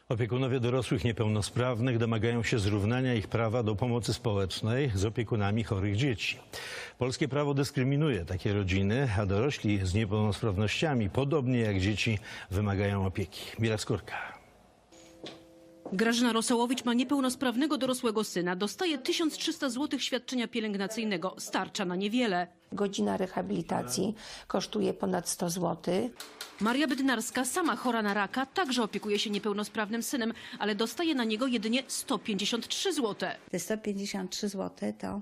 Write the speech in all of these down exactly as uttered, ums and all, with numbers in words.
Opiekunowie dorosłych niepełnosprawnych domagają się zrównania ich prawa do pomocy społecznej z opiekunami chorych dzieci. Polskie prawo dyskryminuje takie rodziny, a dorośli z niepełnosprawnościami, podobnie jak dzieci, wymagają opieki. Mira Skórka. Grażyna Rosołowicz ma niepełnosprawnego dorosłego syna. Dostaje tysiąc trzysta złotych świadczenia pielęgnacyjnego. Starcza na niewiele. Godzina rehabilitacji kosztuje ponad sto złotych. Maria Bednarska, sama chora na raka, także opiekuje się niepełnosprawnym synem, ale dostaje na niego jedynie sto pięćdziesiąt trzy złote. Te sto pięćdziesiąt trzy złote to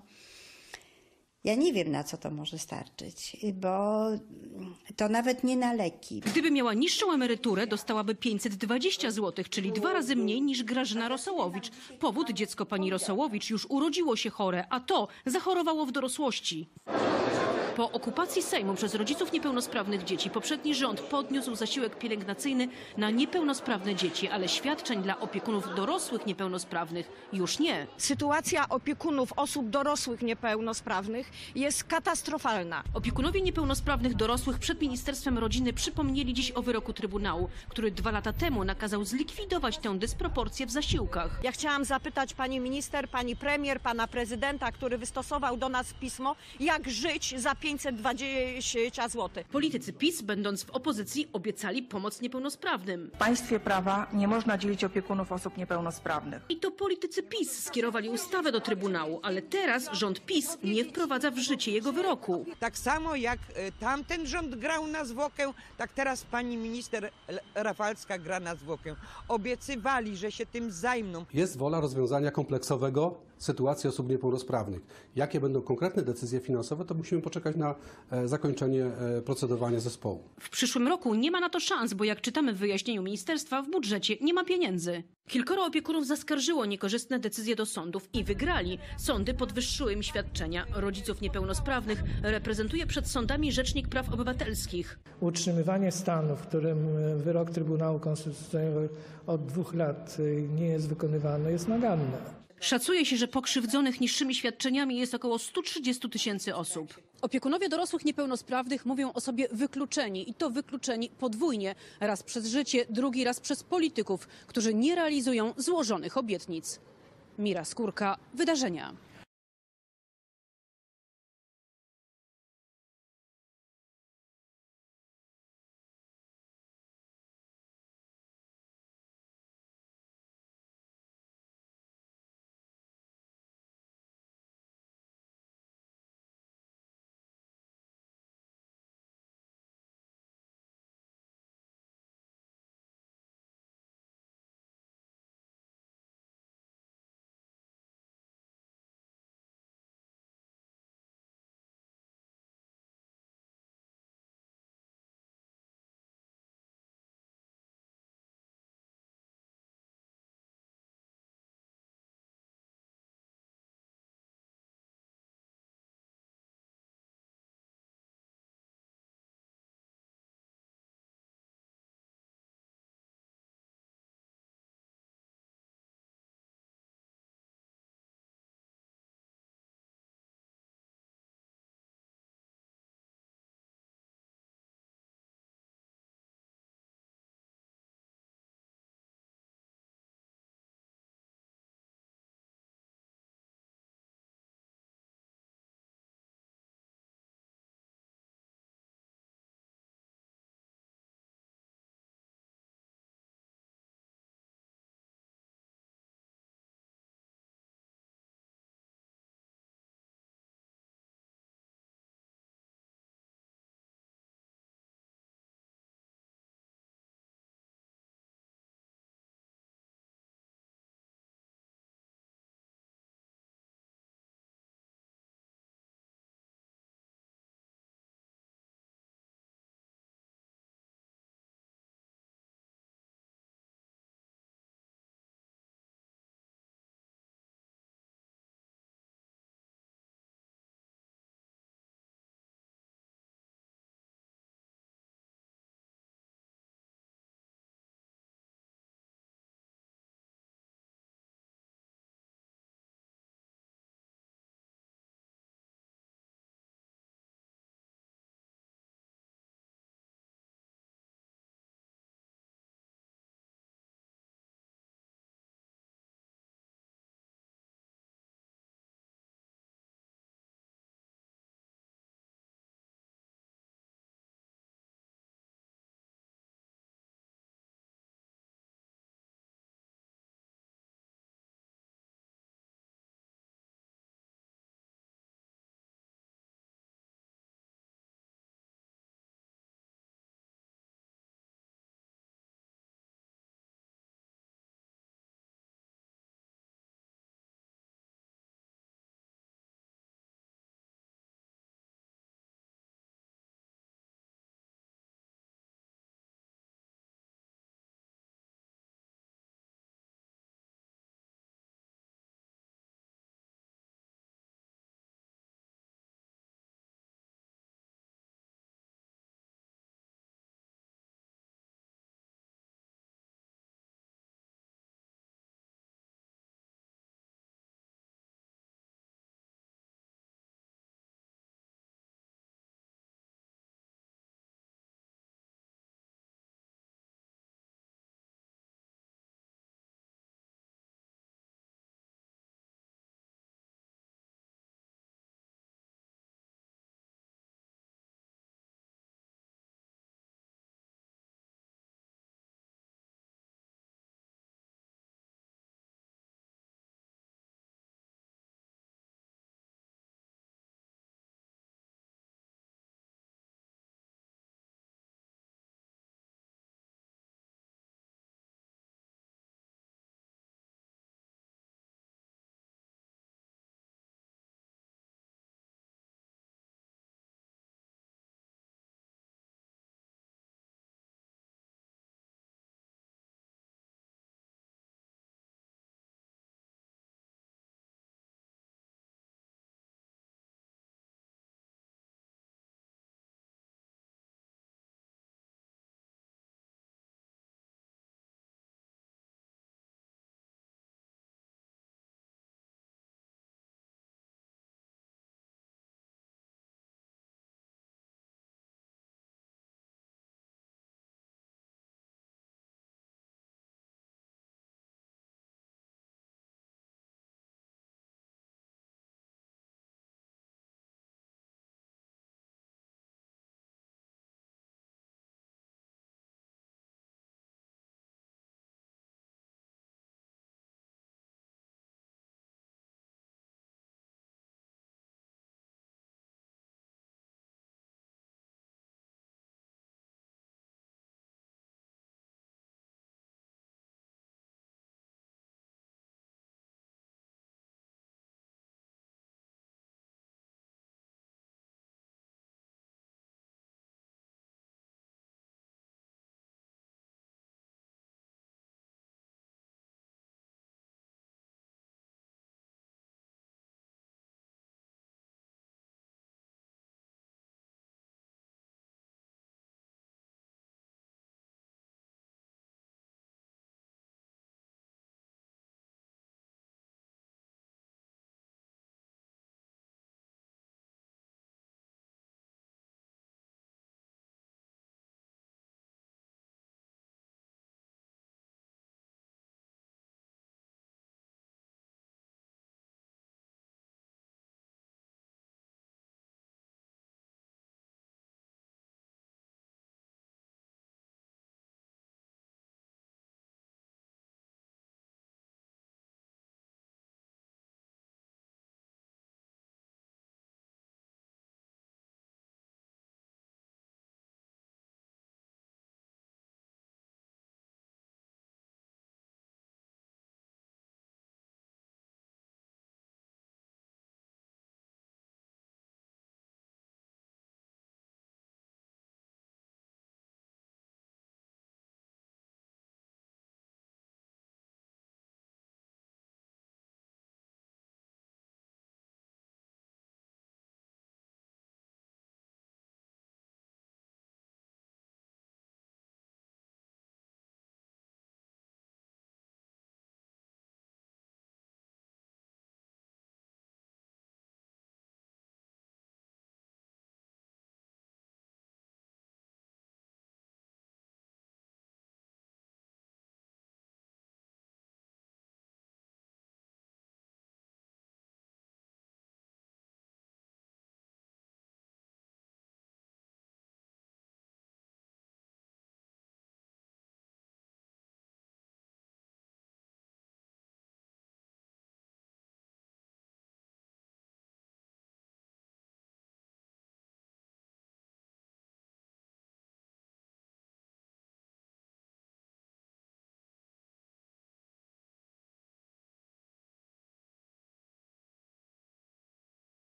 ja nie wiem, na co to może starczyć, bo to nawet nie na leki. Gdyby miała niższą emeryturę, dostałaby pięćset dwadzieścia złotych, czyli dwa razy mniej niż Grażyna Rosołowicz. Powód: dziecko pani Rosołowicz już urodziło się chore, a to zachorowało w dorosłości. Po okupacji Sejmu przez rodziców niepełnosprawnych dzieci poprzedni rząd podniósł zasiłek pielęgnacyjny na niepełnosprawne dzieci, ale świadczeń dla opiekunów dorosłych niepełnosprawnych już nie. Sytuacja opiekunów osób dorosłych niepełnosprawnych jest katastrofalna. Opiekunowie niepełnosprawnych dorosłych przed Ministerstwem Rodziny przypomnieli dziś o wyroku Trybunału, który dwa lata temu nakazał zlikwidować tę dysproporcję w zasiłkach. Ja chciałam zapytać pani minister, pani premier, pana prezydenta, który wystosował do nas pismo, jak żyć za pięćset dwadzieścia złotych. Politycy PiS, będąc w opozycji, obiecali pomoc niepełnosprawnym. W państwie prawa nie można dzielić opiekunów osób niepełnosprawnych. I to politycy PiS skierowali ustawę do Trybunału, ale teraz rząd PiS nie wprowadza w życie jego wyroku. Tak samo jak tamten rząd grał na zwłokę, tak teraz pani minister Rafalska gra na zwłokę. Obiecywali, że się tym zajmą. Jest wola rozwiązania kompleksowego sytuacji osób niepełnosprawnych. Jakie będą konkretne decyzje finansowe, to musimy poczekać na zakończenie procedowania zespołu. W przyszłym roku nie ma na to szans, bo jak czytamy w wyjaśnieniu ministerstwa, w budżecie nie ma pieniędzy. Kilkoro opiekunów zaskarżyło niekorzystne decyzje do sądów i wygrali. Sądy podwyższyły im świadczenia. Rodziców niepełnosprawnych reprezentuje przed sądami Rzecznik Praw Obywatelskich. Utrzymywanie stanu, w którym wyrok Trybunału Konstytucyjnego od dwóch lat nie jest wykonywany, jest naganne. Szacuje się, że pokrzywdzonych niższymi świadczeniami jest około sto trzydzieści tysięcy osób. Opiekunowie dorosłych niepełnosprawnych mówią o sobie wykluczeni i to wykluczeni podwójnie. Raz przez życie, drugi raz przez polityków, którzy nie realizują złożonych obietnic. Mira Skórka, Wydarzenia.